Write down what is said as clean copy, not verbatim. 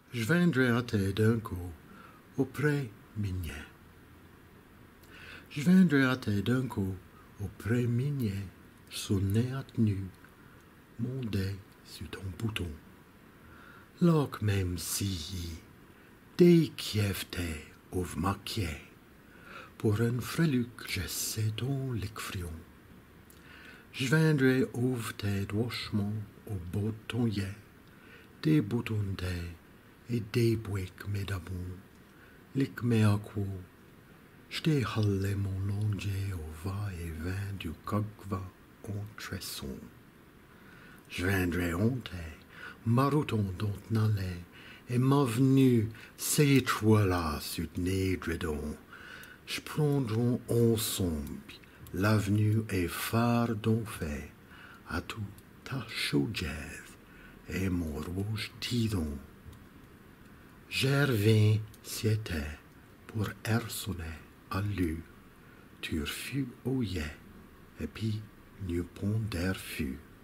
Je viendrai à tes d'un coup, auprès mignet. Je viendrai à tes d'un coup, auprès mignet, sonner à nu, mon dé sur ton bouton. Loc même si, dès kiefte ov maquier, pour un freluc j'essaie ton licfrion. Je viendrai ouvre tes dochements au bout de ton yé, des boutons et des bouics mes d'abon, lic mes aquo, j't'ai hallé mon longe au va-et-vient du cogva en tresson. Je viendrai honter, marouton dont n'allait, et m'avenu ces trois-là sur nédredon. Je prendrons ensemble l'avenue et phare d'en fait, à tout ta chaudière et mon rouge tidon. J'reviens c'était pour sonner à l'u, tu fus au yé, et puis nous pont d'air fut.